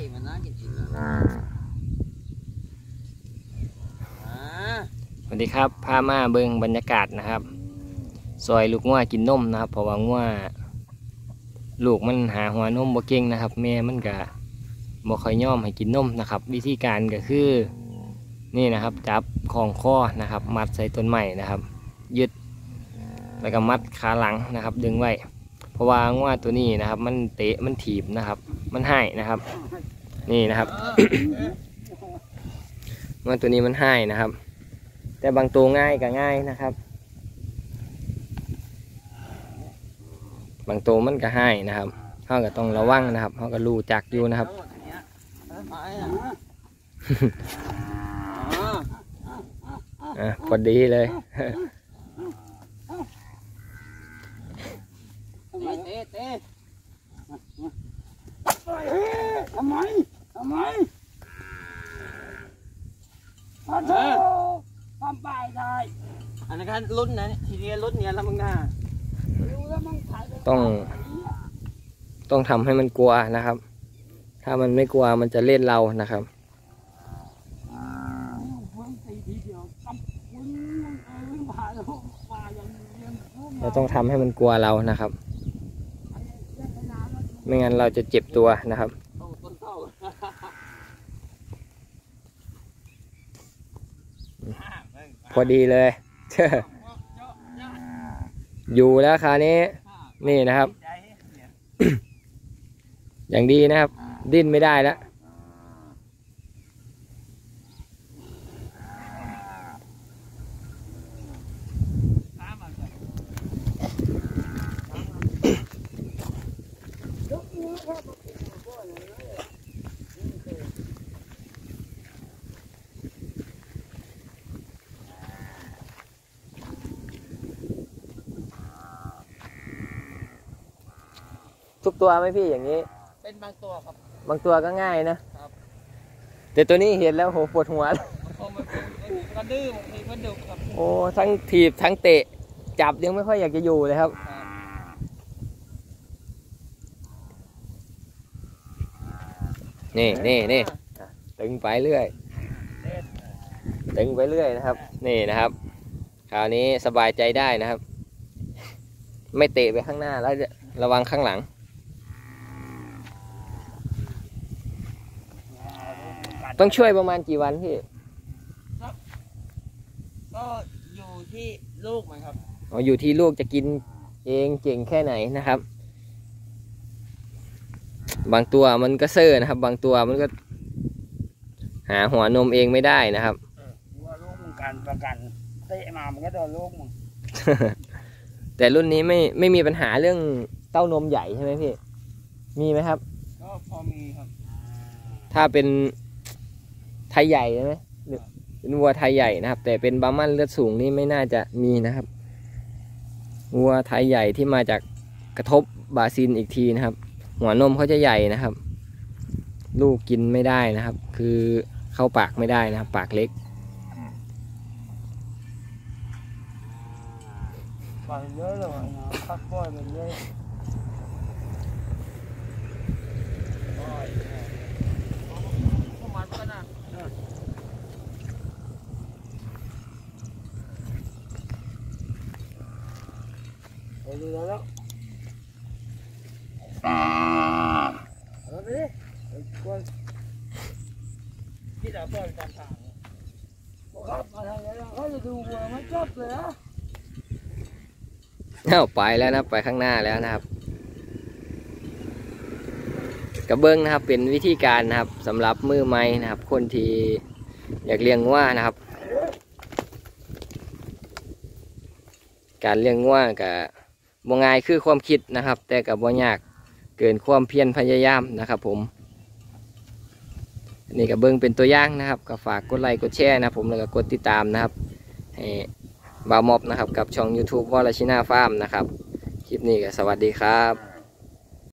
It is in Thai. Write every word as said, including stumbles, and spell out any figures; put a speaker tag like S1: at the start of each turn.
S1: มันน่ากินจริง
S2: สวัสดีครับพามาเบิ่งบรรยากาศนะครับซอยลูกงัวกินนมนะครับเพราะว่างัวลูกมันหาหัวนมบ่เก่งนะครับแม่มันก็บ่ค่อยยอมให้กินนมนะครับวิธีการก็คือนี่นะครับจับของคอนะครับมัดใส่ต้นไม้นะครับยึดแล้วก็มัดขาหลังนะครับดึงไว้เพราะว่างัวตัวนี้นะครับมันเตะมันถีบนะครับมันให้นะครับนี่นะครับงัวตัวนี้มันให้นะครับแต่บางตัวง่ายก็ง่ายนะครับบางตัวมันก็ให้นะครับเขาก็ต้องระวังนะครับเขาก็รู้จักอยู่นะครับอ่ะพอดีเลย
S1: ทำไมทำไมทำไมทำไปได้อันนั้นการลุ้นนะทีนี้ลุ้นเนี่ยแล้วมึงหน้า
S2: ต้องต้องทำให้มันกลัวนะครับถ้ามันไม่กลัวมันจะเล่นเรานะครับเราต้องทำให้มันกลัวเรานะครับไม่งั้นเราจะเจ็บตัวนะครับพอดีเลยอยู่แล้วคราวนี้นี่นะครับอย่างดีนะครับดิ้นไม่ได้แล้วทุกตัวไหมพี่อย่างนี้
S1: เป็นบางตัวครับ
S2: บางตัวก็ง่ายนะครับแต่ตัวนี้เห็นแล้วโหปวดหัว
S1: มันดื้อบางทีมันดุครับ
S2: โอ้ทั้งถีบทั้งเตะจับยังไม่ค่อยอยากจะอยู่เลยครับนี่นี่นี่ตึงไปเรื่อยตึงไปเรื่อยนะครับนี่นะครับคราวนี้สบายใจได้นะครับไม่เตะไปข้างหน้าแล้วระวังข้างหลังต้องช่วยประมาณกี่วันพี่
S1: ก็อยู่ที่ลูกมันครับ
S2: อ๋ออยู่ที่ลูกจะกินเองเก่งแค่ไหนนะครับบางตัวมันก็เซ่อนะครับบางตัวมันก็หาหัวนมเองไม่ได้นะครับ
S1: ว่าลูกมึงการประกันเตะมามันก็โดนลูกมึง
S2: แต่รุ่นนี้ไม่ไม่มีปัญหาเรื่องเต้านมใหญ่ใช่ไหมพี่มีไหมครับ
S1: ก็พอมีครับ
S2: ถ้าเป็นไทยใหญ่ใช่ไหมเป็นวัวไทยใหญ่นะครับแต่เป็นบาร์มันเลือดสูงนี่ไม่น่าจะมีนะครับวัวไทยใหญ่ที่มาจากกระทบบาซินอีกทีนะครับหัวนมเขาจะใหญ่นะครับลูกกินไม่ได้นะครับคือเข้าปากไม่ได้นะครับปากเล็ก
S1: ปากเยอะเลยนะพักก้อยมันเยอะดูแล้วแล้วเอาไปดิก้อยที่เราก้อยตามทางครับมาทางนี้เขาจะดูวัวมันชอบเลยนะ
S2: เอาไปแล้วนะไปข้างหน้าแล้วนะครับกระเบื้องนะครับเป็นวิธีการนะครับสำหรับมือไม้นะครับคนที่อยากเลี้ยงงัวนะครับการเลี้ยงงัวกับบ่ง่ายคือความคิดนะครับแต่กับบ่ยากเกินความเพียรพยายามนะครับผมนี่กระเบื้องเป็นตัวอย่างนะครับก็ฝากกดไลค์กดแชร์นะผมแล้วก็กดติดตามนะครับให้บ่าวมอบนะครับกับช่อง ยูทูบ วรชินาฟาร์มนะครับคลิปนี้ก็สวัสดีครับ